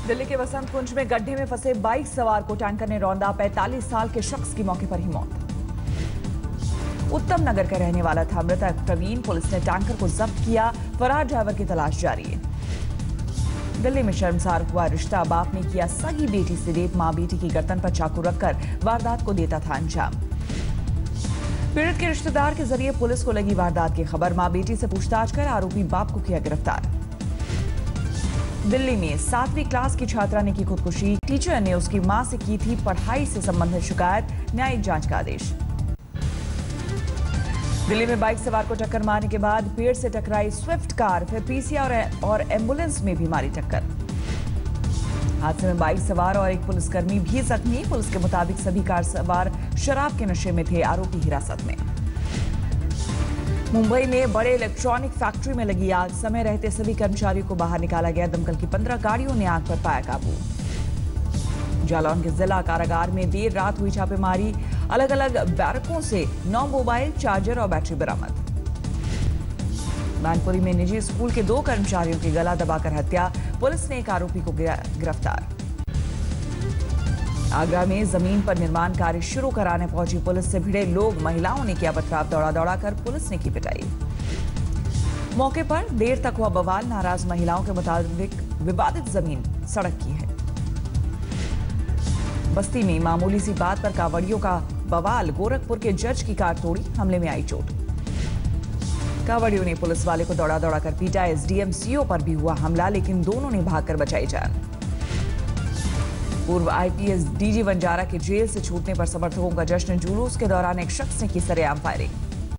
दिल्ली के वसंत कुंज में गड्ढे में फंसे बाइक सवार को टैंकर ने रौंदा। 45 साल के शख्स की मौके पर ही मौत। उत्तम नगर का रहने वाला था मृतक प्रवीण। पुलिस ने टैंकर को जब्त किया। फरार ड्राइवर की तलाश जारी है। दिल्ली में शर्मसार हुआ रिश्ता। बाप ने किया सगी बेटी से रेप। मां बेटी की गर्दन पर चाकू रखकर वारदात को देता था अंजाम। पीड़ित के रिश्तेदार के जरिए पुलिस को लगी वारदात की खबर। मां बेटी से पूछताछ कर आरोपी बाप को किया गिरफ्तार। दिल्ली में 7वीं क्लास की छात्रा ने की खुदकुशी। टीचर ने उसकी मां से की थी पढ़ाई से संबंधित शिकायत। न्यायिक जांच का आदेश। दिल्ली में बाइक सवार को टक्कर मारने के बाद पेड़ से टकराई स्विफ्ट कार। फिर पीसीआर और एम्बुलेंस में भी मारी टक्कर। हादसे में बाइक सवार और एक पुलिसकर्मी भी जख्मी। पुलिस के मुताबिक सभी कार सवार शराब के नशे में थे। आरोपी हिरासत में। मुंबई में बड़े इलेक्ट्रॉनिक फैक्ट्री में लगी आग। समय रहते सभी कर्मचारियों को बाहर निकाला गया। दमकल की 15 गाड़ियों ने आग पर पाया काबू। जालौन के जिला कारागार में देर रात हुई छापेमारी। अलग अलग बैरकों से 9 मोबाइल, चार्जर और बैटरी बरामद। मैनपुरी में निजी स्कूल के 2 कर्मचारियों की गला दबाकर हत्या। पुलिस ने एक आरोपी को गिरफ्तार। आगरा में जमीन पर निर्माण कार्य शुरू कराने पहुंची पुलिस से भिड़े लोग। महिलाओं ने किया पथराव। दौड़ा दौड़ा कर पुलिस ने की पिटाई। मौके पर देर तक हुआ बवाल। नाराज महिलाओं के मुताबिक विवादित जमीन सड़क की है। बस्ती में मामूली सी बात पर कांवड़ियों का बवाल। गोरखपुर के जज की कार तोड़ी। हमले में आई चोट। कांवड़ियों ने पुलिस वाले को दौड़ा दौड़ा कर पीटा। एसडीएम सीओ पर भी हुआ हमला, लेकिन दोनों ने भागकर बचाई जान। पूर्व आईपीएस डीजी वंजारा के जेल से छूटने पर समर्थकों का जश्न। जुलूस के दौरान एक शख्स ने की सरेआम फायरिंग।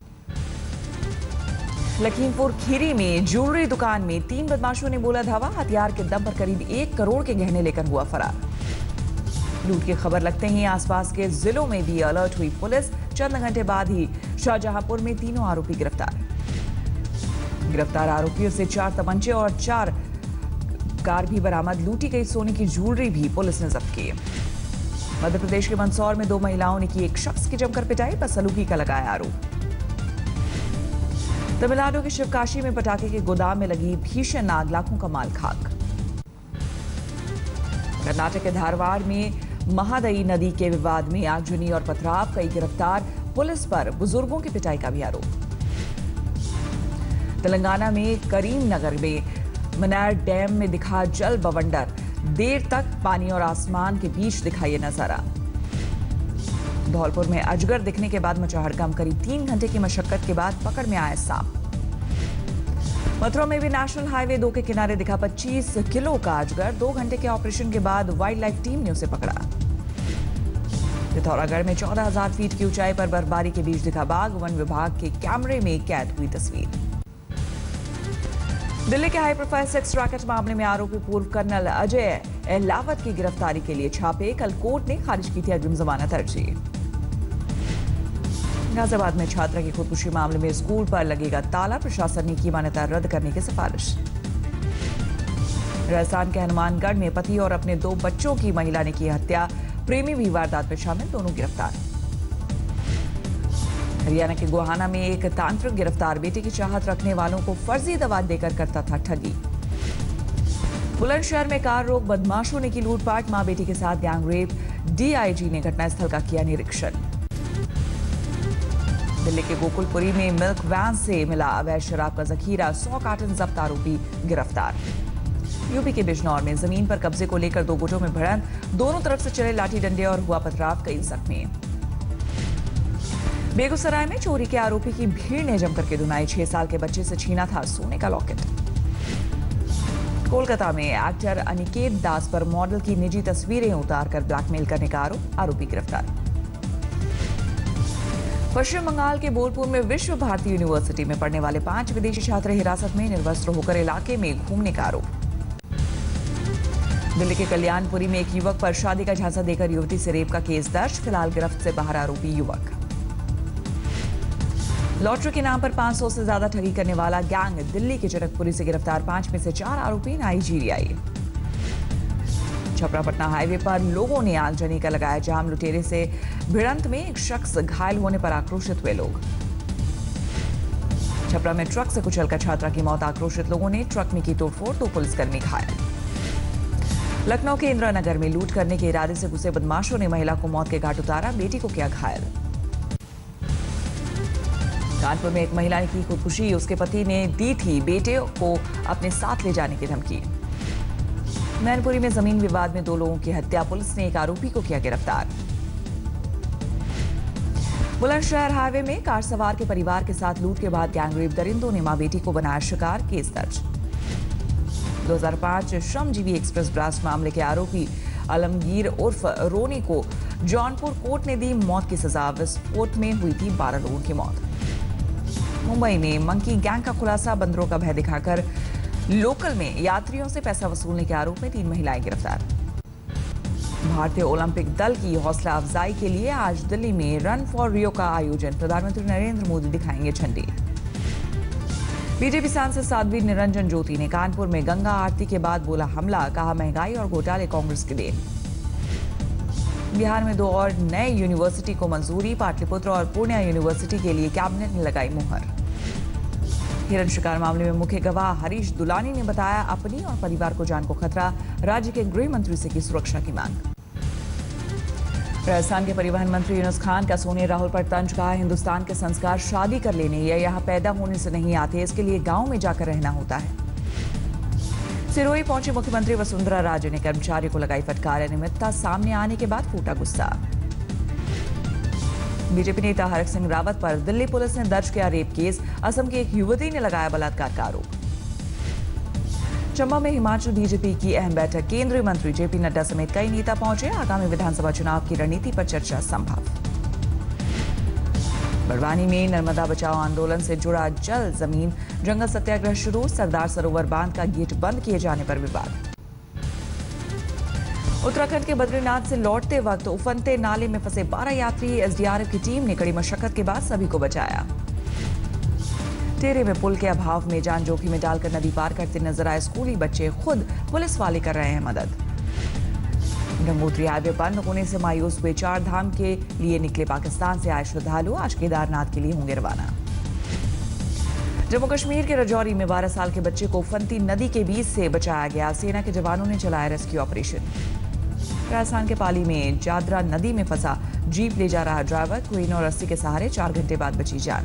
लखीमपुर खीरी में ज्वेलरी दुकान में 3 बदमाशों ने बोला धावा। हथियार के दम पर करीब 1 करोड़ के गहने लेकर हुआ फरार। लूट की खबर लगते ही आसपास के जिलों में भी अलर्ट हुई पुलिस। चंद घंटे बाद ही शाहजहांपुर में तीनों आरोपी गिरफ्तार। गिरफ्तार आरोपियों से 4 तमंचे और 4 कार भी बरामद। लूटी गई सोने की ज्वेलरी भी पुलिस ने जब्त की। मध्य प्रदेश के मंदसौर में 2 महिलाओं ने की एक शख्स की जमकर पिटाई। बदसलूकी का लगाया आरोप। तमिलनाडु के शिवकाशी में पटाखे के गोदाम में लगी भीषण आग। लाखों का माल खाक। कर्नाटक के धारवाड़ में महादई नदी के विवाद में आगजनी और पथराव। कई गिरफ्तार। पुलिस पर बुजुर्गों की पिटाई का भी आरोप। तेलंगाना में करीमनगर में मनार डैम में दिखा जल बवंडर। देर तक पानी और आसमान के बीच दिखा ये नजारा। धौलपुर में अजगर दिखने के बाद मचा हड़कंप। करीब 3 घंटे की मशक्कत के बाद पकड़ में आया सांप। मथुरा में भी नेशनल हाईवे 2 के किनारे दिखा 25 किलो का अजगर। 2 घंटे के ऑपरेशन के बाद वाइल्ड लाइफ टीम ने उसे पकड़ा। पिथौरागढ़ में 14,000 फीट की ऊंचाई पर बर्फबारी के बीच दिखा बाघ। वन विभाग के कैमरे में कैद हुई तस्वीर। दिल्ली के हाई प्रोफाइल सेक्स रैकेट मामले में आरोपी पूर्व कर्नल अजय अहलावत की गिरफ्तारी के लिए छापे। कल कोर्ट ने खारिज की थी अग्रिम जमानत अर्जी। गाजियाबाद में छात्रा की खुदकुशी मामले में स्कूल पर लगेगा ताला। प्रशासन ने की मान्यता रद्द करने की सिफारिश। राजस्थान के हनुमानगढ़ में पति और अपने 2 बच्चों की महिला ने की हत्या। प्रेमी भी वारदात में शामिल। दोनों गिरफ्तार। हरियाणा के गोहाना में एक तांत्रिक गिरफ्तार। बेटे की चाहत रखने वालों को फर्जी दवा देकर करता था ठगी। बुलंदशहर में कार रोक बदमाशों ने की लूटपाट। मां बेटी के साथ गैंगरेप। डीआईजी ने घटनास्थल का किया निरीक्षण। दिल्ली के गोकुलपुरी में मिल्क वैन से मिला अवैध शराब का जखीरा। 100 कार्टन जब्त। आरोपी गिरफ्तार। यूपी के बिजनौर में जमीन पर कब्जे को लेकर 2 गुटों में भिड़ंत। दोनों तरफ से चले लाठी डंडे और हुआ पथराव। कई जख्मी। बेगूसराय में चोरी के आरोपी की भीड़ ने जमकर के धुनाई। 6 साल के बच्चे से छीना था सोने का लॉकेट। कोलकाता में एक्टर अनिकेत दास पर मॉडल की निजी तस्वीरें उतारकर ब्लैकमेल करने का आरोप। आरोपी गिरफ्तार। पश्चिम बंगाल के बोलपुर में विश्व भारती यूनिवर्सिटी में पढ़ने वाले 5 विदेशी छात्र हिरासत में। निर्वस्त्र होकर इलाके में घूमने का आरोप। दिल्ली के कल्याणपुरी में एक युवक पर शादी का झांसा देकर युवती से रेप का केस दर्ज। फिलहाल गिरफ्त से बाहर आरोपी युवक। लॉटरी के नाम पर 500 से ज्यादा ठगी करने वाला गैंग दिल्ली के जनकपुरी से गिरफ्तार। 5 में से 4 आरोपी नाइजीरियाई। छपरा पटना हाईवे पर लोगों ने आगजनी का लगाया जाम। लुटेरे से भिड़ंत में एक शख्स घायल होने पर आक्रोशित हुए लोग। छपरा में ट्रक से कुचलकर छात्रा की मौत। आक्रोशित लोगों ने ट्रक में की तोड़फोड़। 2 पुलिसकर्मी घायल। लखनऊ के इंदिरा नगर में लूट करने के इरादे से घुसे बदमाशों ने महिला को मौत के घाट उतारा, बेटी को किया घायल। कानपुर में एक महिला की खुदकुशी, उसके पति ने दी थी बेटे को अपने साथ ले जाने की धमकी। मैनपुरी में जमीन विवाद में 2 लोगों की हत्या, पुलिस ने एक आरोपी को किया गिरफ्तार। बुलंदशहर हाईवे में कार सवार के परिवार के साथ लूट के बाद गैंगरेप, दरिंदों ने मां बेटी को बनाया शिकार, केस दर्ज। 2005 श्रमजीवी एक्सप्रेस ब्लास्ट मामले के आरोपी आलमगीर उर्फ रोनी को जौनपुर कोर्ट ने दी मौत की सजा, विस्फोट में हुई थी 12 लोगों की मौत। मुंबई में मंकी गैंग का खुलासा, बंदरों का भय दिखाकर लोकल में यात्रियों से पैसा वसूलने के आरोप में 3 महिलाएं गिरफ्तार। भारतीय ओलंपिक दल की हौसला अफजाई के लिए आज दिल्ली में रन फॉर रियो का आयोजन, प्रधानमंत्री नरेंद्र मोदी दिखाएंगे झंडी। बीजेपी सांसद साध्वी निरंजन ज्योति ने कानपुर में गंगा आरती के बाद बोला हमला, कहा महंगाई और घोटाले कांग्रेस के देन। बिहार में 2 और नए यूनिवर्सिटी को मंजूरी, पाटलिपुत्र और पूर्णिया यूनिवर्सिटी के लिए कैबिनेट ने लगाई मुहर। हिरण शिकार मामले में मुख्य गवाह हरीश दुलानी ने बताया अपनी और परिवार को जान को खतरा, राज्य के गृह मंत्री से की सुरक्षा की मांग। राजस्थान के परिवहन मंत्री यूनुस खान का सोनिया राहुल पर तंज, कहा हिंदुस्तान के संस्कार शादी कर लेने या यहाँ पैदा होने से नहीं आते, इसके लिए गांव में जाकर रहना होता है। सिरोही पहुंचे मुख्यमंत्री वसुंधरा राजे ने कर्मचारियों को लगाई फटकार, अनियमितता सामने आने के बाद फूटा गुस्सा। बीजेपी नेता हरक सिंह रावत पर दिल्ली पुलिस ने दर्ज किया रेप केस, असम की एक युवती ने लगाया बलात्कार का आरोप। चंबा में हिमाचल बीजेपी की अहम बैठक, केंद्रीय मंत्री जेपी नड्डा समेत कई नेता पहुंचे, आगामी विधानसभा चुनाव की रणनीति पर चर्चा संभव। बड़वानी में नर्मदा बचाओ आंदोलन से जुड़ा जल जमीन जंगल सत्याग्रह शुरू, सरदार सरोवर बांध का गेट बंद किए जाने पर विवाद। उत्तराखंड के बद्रीनाथ से लौटते वक्त उफनते नाले में फंसे 12 यात्री, एसडीआरएफ की टीम ने कड़ी मशक्कत के बाद सभी को बचाया। टेरे में पुल के अभाव में जान जोखिम में डालकर नदी पार करते नजर आए स्कूली बच्चे, खुद पुलिस वाले कर रहे हैं मदद। गंगोत्री हाईवे बंद होने से मायूस हुए 4 धाम के लिए निकले पाकिस्तान से आए श्रद्धालु, आज केदारनाथ के लिए होंगे रवाना। जम्मू कश्मीर के राजौरी में 12 साल के बच्चे को उफनती नदी के बीच से बचाया गया, सेना के जवानों ने चलाया रेस्क्यू ऑपरेशन। राजस्थान के पाली में जादरा नदी में फंसा जीप ले जा रहा ड्राइवर, क्रेन और रस्सी के सहारे 4 घंटे बाद बची जान।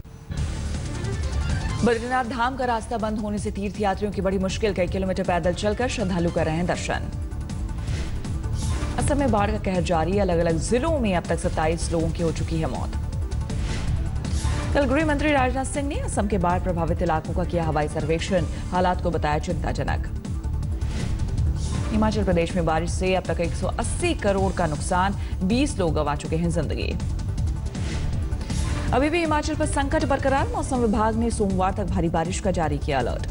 बद्रीनाथ धाम का रास्ता बंद होने से तीर्थयात्रियों की बड़ी मुश्किल, कई किलोमीटर पैदल चलकर श्रद्धालु कर रहे हैं दर्शन। असम में बाढ़ का कहर जारी, अलग अलग जिलों में अब तक 27 लोगों की हो चुकी है मौत। कल गृह मंत्री राजनाथ सिंह ने असम के बाढ़ प्रभावित इलाकों का किया हवाई सर्वेक्षण, हालात को बताया चिंताजनक। हिमाचल प्रदेश में बारिश से अब तक 180 करोड़ का नुकसान, 20 लोग गंवा चुके हैं जिंदगी। अभी भी हिमाचल पर संकट बरकरार, मौसम विभाग ने सोमवार तक भारी बारिश का जारी किया अलर्ट।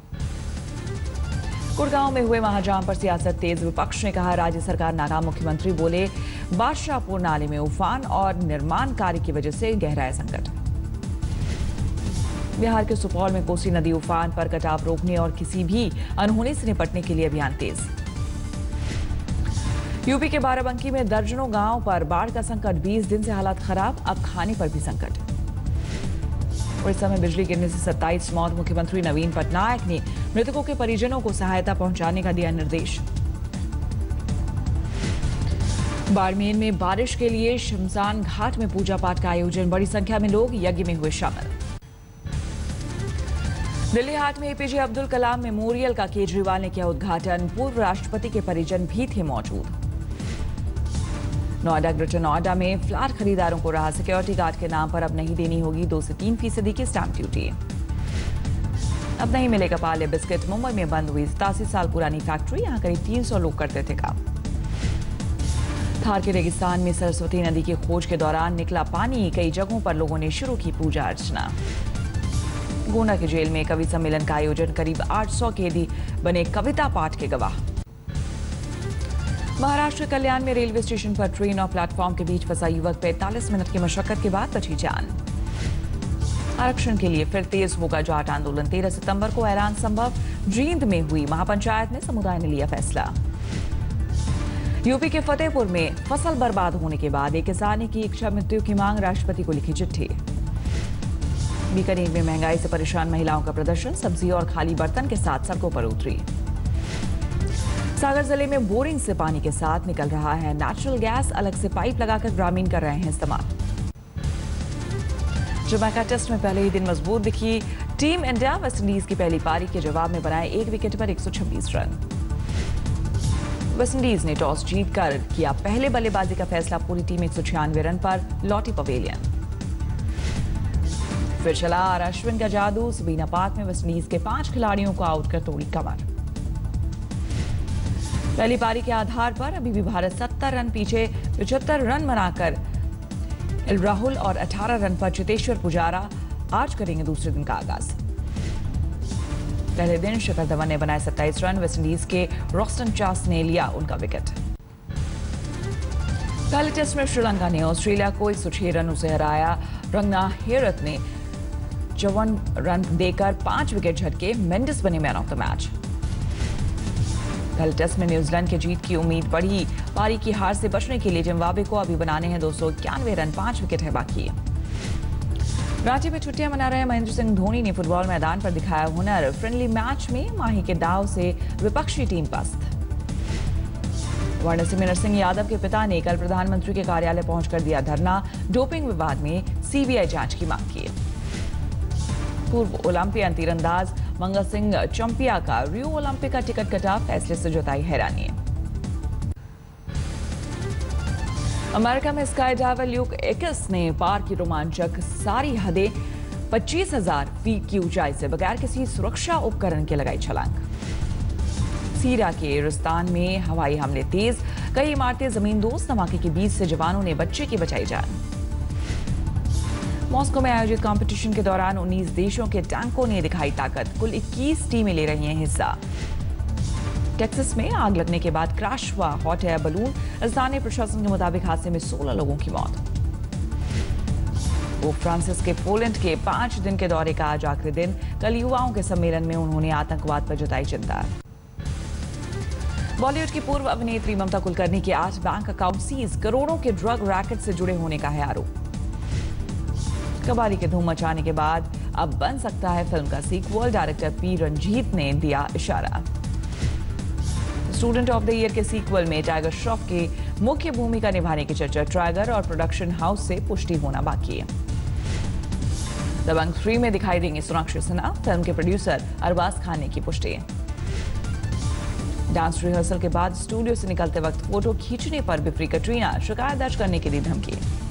गुड़गांव में हुए महाजाम पर सियासत तेज, विपक्ष ने कहा राज्य सरकार नाकाम, मुख्यमंत्री बोले बादशाहपुर नाले में उफान और निर्माण कार्य की वजह से गहराया संकट। बिहार के सुपौल में कोसी नदी उफान पर, कटाव रोकने और किसी भी अनहोनी से निपटने के लिए अभियान तेज। यूपी के बाराबंकी में दर्जनों गांव पर बाढ़ का संकट, 20 दिन से हालात खराब, अब खाने पर भी संकट। उड़ीसा में बिजली गिरने से 27 मौत, मुख्यमंत्री नवीन पटनायक ने मृतकों के परिजनों को सहायता पहुंचाने का दिया निर्देश। बाड़मेर में बारिश के लिए शमशान घाट में पूजा पाठ का आयोजन, बड़ी संख्या में लोग यज्ञ में हुए शामिल। दिल्ली हाट में एपीजे अब्दुल कलाम मेमोरियल का केजरीवाल ने किया उद्घाटन, पूर्व राष्ट्रपति के परिजन भी थे मौजूद। नोएडा ग्रेटर नोएडा में फ्लैट खरीदारों को रहा, सिक्योरिटी गार्ड के नाम पर अब नहीं देनी होगी 2 से 3% की स्टैंप ड्यूटी। अब नहीं मिलेगा पार्ले बिस्किट, मुंबई में बंद हुई 87 साल पुरानी फैक्ट्री, यहां करीब 300 लोग करते थे काम। थार के रेगिस्तान में सरस्वती नदी की खोज के दौरान निकला पानी, कई जगहों पर लोगों ने शुरू की पूजा अर्चना। गोंडा की जेल में कवि सम्मेलन का आयोजन, करीब 800 कैदी बने कविता पाठ के गवाह। महाराष्ट्र कल्याण में रेलवे स्टेशन पर ट्रेन और प्लेटफॉर्म के बीच फंसा युवक, 45 मिनट की मशक्कत के बाद बची जान। आरक्षण के लिए फिर तेज होगा जाट आंदोलन, 13 सितंबर को ऐलान संभव, जींद में हुई महापंचायत में समुदाय ने लिया फैसला। यूपी के फतेहपुर में फसल बर्बाद होने के बाद एक किसान ने की इच्छा मृत्यु की मांग, राष्ट्रपति को लिखी चिट्ठी। बीकानेर में महंगाई से परेशान महिलाओं का प्रदर्शन, सब्जी और खाली बर्तन के साथ सड़कों पर उतरी। सागर जिले में बोरिंग से पानी के साथ निकल रहा है नेचुरल गैस। अलग से पाइप लगाकर ग्रामीण कर रहे हैं इस्तेमाल। जमैका टेस्ट में पहले ही दिन मजबूत दिखी टीम इंडिया। वेस्टइंडीज की पहली पारी के जवाब में बनाए 1 विकेट पर 126 रन। वेस्टइंडीज ने टॉस जीतकर किया पहले बल्लेबाजी का फैसला। पूरी टीम 196 रन पर लौटी पवेलियन। फिर चला आर अश्विन का जादू। सबीना पार्क में वेस्टइंडीज के 5 खिलाड़ियों को आउट कर तोड़ी कमर। पहली पारी के आधार पर अभी भी भारत 70 रन पीछे 75 रन बनाकर एल राहुल और 18 रन पर चेतेश्वर पुजारा आज करेंगे दूसरे दिन का आगाज। पहले दिन शिखर धवन ने बनाए 27 रन। वेस्टइंडीज के रॉस्टन चास ने लिया उनका विकेट। पहले टेस्ट में श्रीलंका ने ऑस्ट्रेलिया को 106 रनों से हराया। रंगना हेरत ने 54 रन देकर 5 विकेट झटके। मेंडिस बने मैन ऑफ द मैच। पहले टेस्ट में न्यूजीलैंड के जीत की उम्मीद बढ़ी। पारी की हार से बचने के लिए जिम्बाब्वे को अभी बनाने हैं 291 रन। 5 विकेट है बाकी। रांची में छुट्टियां मना रहे महेंद्र सिंह धोनी ने फुटबॉल मैदान पर दिखाया हुनर। फ्रेंडली मैच में माही के दाव से विपक्षी टीम पस्त। वर्णसिंह सिंह यादव के पिता ने कल प्रधानमंत्री के कार्यालय पहुंचकर दिया धरना। डोपिंग विवाद में सीबीआई जांच की मांग की। पूर्व ओलंपियन तीरंदाज मंगल सिंह चंपिया का रियो ओलंपिक का टिकट कटा। फैसले से जताई हैरानी। अमेरिका में स्काई डाइवर ल्यूक एक्स ने पार की रोमांचक सारी हदें। 25,000 फीट की ऊंचाई से बगैर किसी सुरक्षा उपकरण के लगाई छलांग। सीरिया के रुस्तान में हवाई हमले तेज। कई इमारतें जमींदोज। धमाके के बीच से जवानों ने बच्चे की बचाई जान। मॉस्को में आयोजित कंपटीशन के दौरान 19 देशों के टैंकों ने दिखाई ताकत। कुल 21 टीमें ले रही हैं हिस्सा। टेक्सास में आग लगने के बाद क्रैश हुआ हॉट एयर बलून। स्थानीय प्रशासन के मुताबिक हादसे में 16 लोगों की मौत। पोप फ्रांसिस के पोलैंड के 5 दिन के दौरे का आज आखिरी दिन। कल युवाओं के सम्मेलन में उन्होंने आतंकवाद पर जताई चिंता। बॉलीवुड की पूर्व अभिनेत्री ममता कुलकर्णी के 8 बैंक अकाउंट सीज। करोड़ों के ड्रग रैकेट से जुड़े होने का है आरोप। कबाली के धूम मचाने के बाद अब बन सकता है फिल्म का सीक्वल। डायरेक्टर पी रंजीत ने दिया इशारा। स्टूडेंट ऑफ द ईयर के सीक्वल में टाइगर श्रॉफ के मुख्य भूमिका निभाने की चर्चा। ट्राइगर और प्रोडक्शन हाउस से पुष्टि होना बाकी है। दबंग 3 में दिखाई देंगे सोनाक्षी सिन्हा। फिल्म के प्रोड्यूसर अरबाज खान ने की पुष्टि। डांस रिहर्सल के बाद स्टूडियो से निकलते वक्त फोटो खींचने पर बिफरी कटरीना। शिकायत दर्ज करने की दी धमकी।